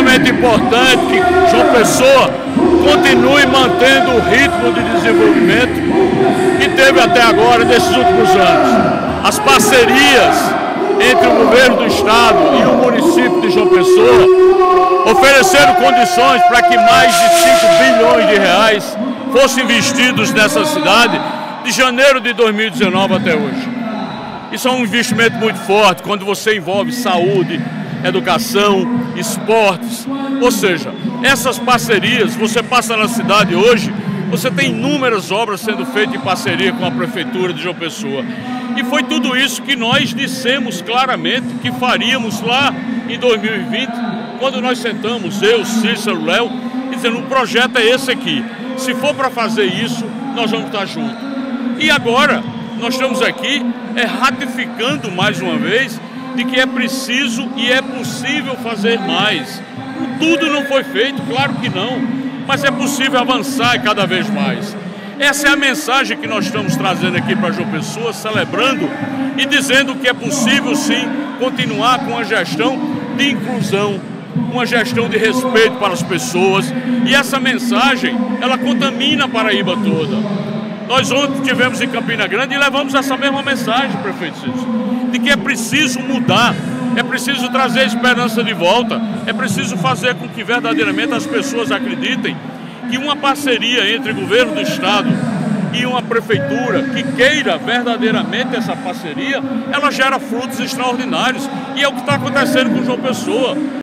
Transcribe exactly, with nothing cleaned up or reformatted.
extremamente importante que João Pessoa continue mantendo o ritmo de desenvolvimento que teve até agora, nesses últimos anos. As parcerias entre o governo do estado e o município de João Pessoa ofereceram condições para que mais de cinco bilhões de reais fossem investidos nessa cidade de janeiro de dois mil e dezenove até hoje. Isso é um investimento muito forte quando você envolve saúde, educação, esportes, ou seja, essas parcerias, você passa na cidade hoje, você tem inúmeras obras sendo feitas em parceria com a Prefeitura de João Pessoa. E foi tudo isso que nós dissemos claramente que faríamos lá em dois mil e vinte, quando nós sentamos, eu, Cícero, Léo, dizendo, o projeto é esse aqui. Se for para fazer isso, nós vamos estar juntos. E agora, nós estamos aqui é, ratificando mais uma vez de que é preciso e é possível fazer mais. Tudo não foi feito, claro que não, mas é possível avançar cada vez mais. Essa é a mensagem que nós estamos trazendo aqui para João Pessoa, celebrando e dizendo que é possível sim continuar com a gestão de inclusão, uma gestão de respeito para as pessoas, e essa mensagem, ela contamina a Paraíba toda. Nós ontem estivemos em Campina Grande e levamos essa mesma mensagem, prefeito Cícero, de que é preciso mudar, é preciso trazer a esperança de volta, é preciso fazer com que verdadeiramente as pessoas acreditem que uma parceria entre o governo do estado e uma prefeitura que queira verdadeiramente essa parceria, ela gera frutos extraordinários, e é o que está acontecendo com João Pessoa.